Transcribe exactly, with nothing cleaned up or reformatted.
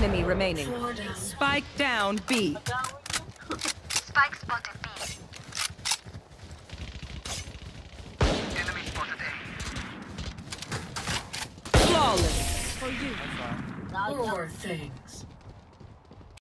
enemy remaining. Spike down B. Spike spotted B. Enemy spotted A. Flawless. For you. Poor thing.